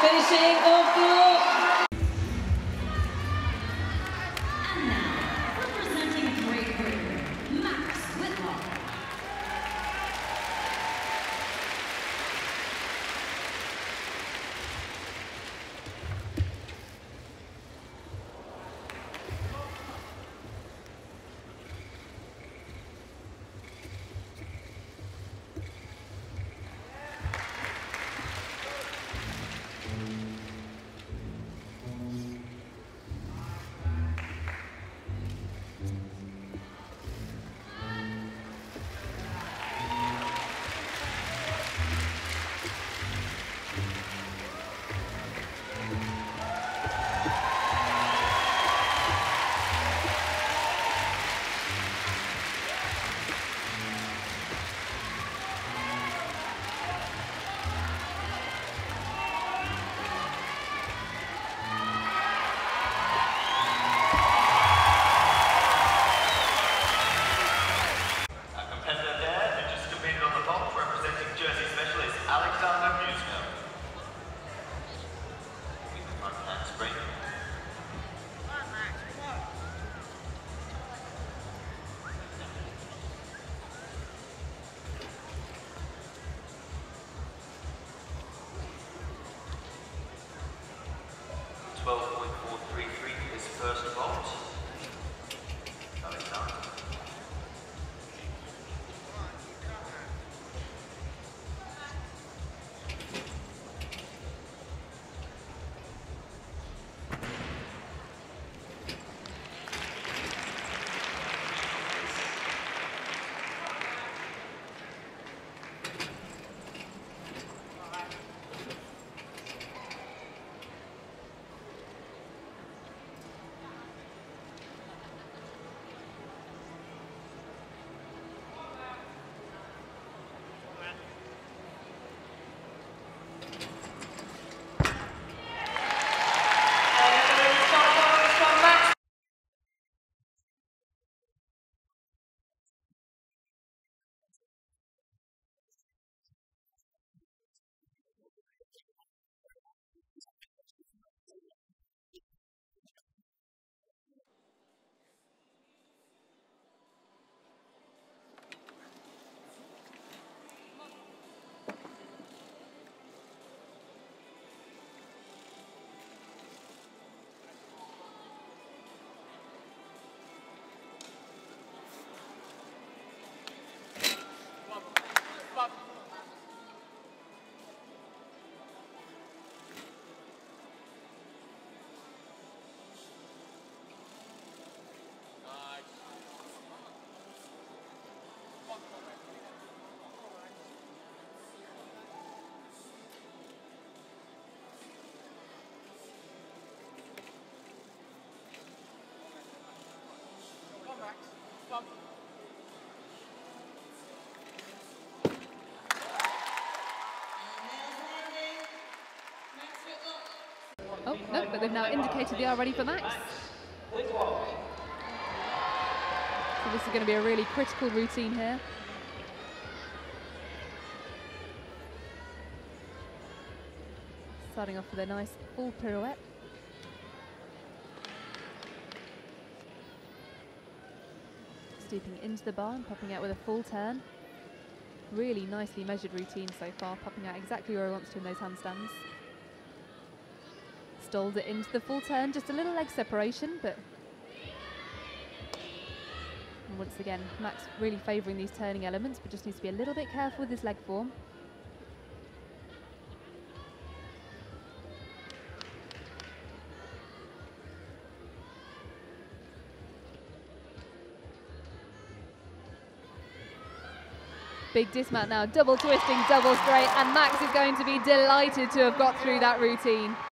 finishing off the is first vault. Going down. Oh, no, but they've now indicated they are ready for Max. So this is going to be a really critical routine here. Starting off with a nice full pirouette. Stooping into the bar and popping out with a full turn. Really nicely measured routine so far, popping out exactly where he wants to in those handstands. Stalled it into the full turn, just a little leg separation, but and once again, Max really favouring these turning elements, but just needs to be a little bit careful with his leg form. Big dismount now, double twisting, double straight, and Max is going to be delighted to have got through that routine.